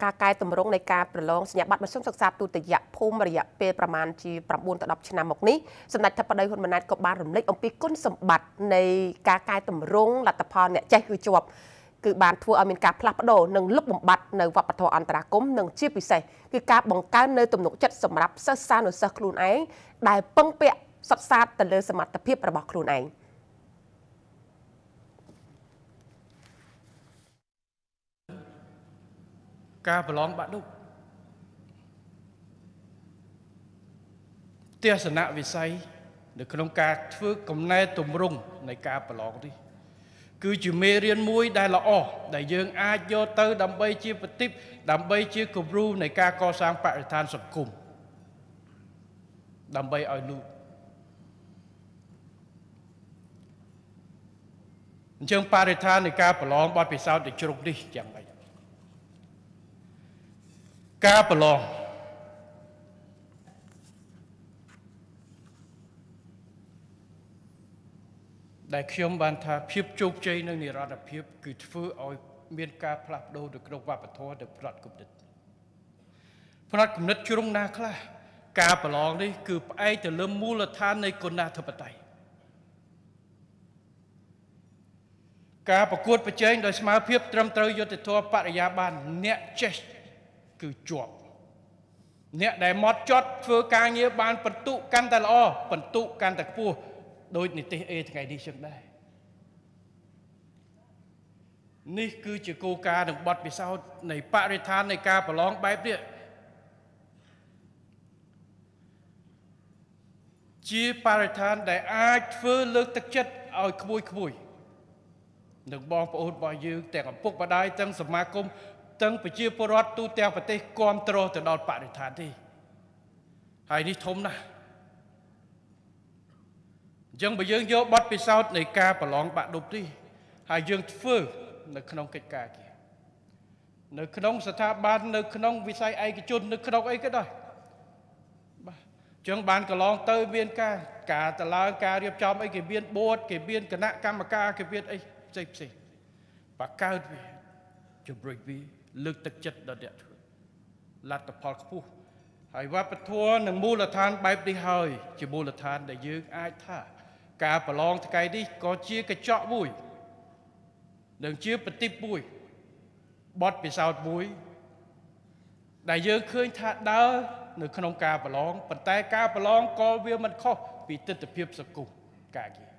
ការកែតម្រង់នៃការប្រឡងសញ្ញាបត្រមធ្យមសិក្សាទូទៅភូមិរយៈពេលប្រមាណជា9ទៅ10ឆ្នាំមកនេះសម្ដេចថាបតីហ៊ុនម៉ាណែតក៏បានរំលេចអំពីគុណសម្បត្តិនៃការកែតម្រង់លទ្ធផលអ្នកចេះគឺជាប់គឺបានធ្វើឲ្យមានការផ្លាស់ប្ដូរនិងលុបបំបាត់នៅវប្បធម៌អន្តរកម្មនិងជាពិសេសគឺការបង្កើននៅទំនុកចិត្តសម្រាប់សិស្សានុសិស្សខ្លួនឯងដែលពឹងពាក់សុទ្ធសាធទៅលើសមត្ថភាពរបស់ខ្លួនឯងការប្រឡងបាក់ឌុបទស្សនវិស័យនៅក្នុងការធ្វើកំណែទម្រង់នៃការប្រឡងនេះគឺជាមេរៀនមួយដែលល្អដែលយើងអាចយកទៅដើម្បីជាប្រតិបដើម្បីជាគំរូនៃការកសាងបរិស្ថានសង្គមដើម្បីឲ្យលោកអញ្ចឹងបរិស្ថាននៃការប្រឡងបទពិសោធន៍ទៅជ្រុងនេះយ៉ាងម៉េចការប្រឡងដែលខ្ញុំបានថាភាពជោគជ័យនៅនិរន្តរភាពគឺធ្វើឲ្យមានការផ្លាស់ប្ដូរទៅក្នុងវប្បធម៌ទៅផ្នត់គំនិតជ្រុងណាខ្លះការប្រឡងនេះគឺផ្អែកទៅលើមូលដ្ឋាននៃគុណធិបតេយ្យការប្រកួតប្រជែងដោយស្មារតីត្រឹមត្រូវយុត្តិធម៌បរិយាបន្នអ្នកចេះគឺជាប់អ្នកដែលម៉ត់ចត់ធ្វើការងារបានបន្ទុកកាន់តែល្អបន្ទុកកាន់តែខ្ពស់ដោយនិទេសអេថ្ងៃនេះចឹងដែរនេះគឺជាគោលការណ៍និងបទពិសោធន៍នៃបរិស្ថាននៃការប្រឡងបែបនេះជាបរិស្ថានដែលអាចធ្វើលើកទឹកចិត្តឲ្យក្មួយនិងបងប្អូនរបស់យើងទាំងឪពុកម្ដាយទាំងសមាគមទាំងប្រជាពលរដ្ឋទូទាំងប្រទេសគ្រប់គ្រងទៅដល់បរិស្ថាននេះហើយនេះធំណាស់អញ្ចឹងបើយើងយកបទពិសោធន៍នៃការប្រឡងបាក់ឌុបនេះហើយយើងធ្វើនៅក្នុងកិច្ចការkiaនៅក្នុងស្ថាប័ននៅក្នុងវិស័យឯកជននៅក្នុងអីក៏ដោយបាទអញ្ចឹងបានកន្លងទៅមានការតឡើងការរៀបចំអីគេមានបួតគេមានគណៈកម្មការគេមានអីផ្សេងបកកើតវាជំរុញវាលើកទឹកចិត្តដល់អ្នកធ្វើលទ្ធផលខ្ពស់ហើយវប្បធម៌និងមូលដ្ឋានបែបនេះហើយជាមូលដ្ឋានដែលយើងអាចថាការប្រឡងថ្ងៃនេះក៏ជាកញ្ចក់មួយនិងជាប្រតិបមួយបទពិសោធន៍មួយដែលយើងឃើញថាដើរនៅក្នុងការប្រឡងប៉ុន្តែការប្រឡងក៏វាមិនខុសពីទស្សនវិជ្ជាសង្គមការងារ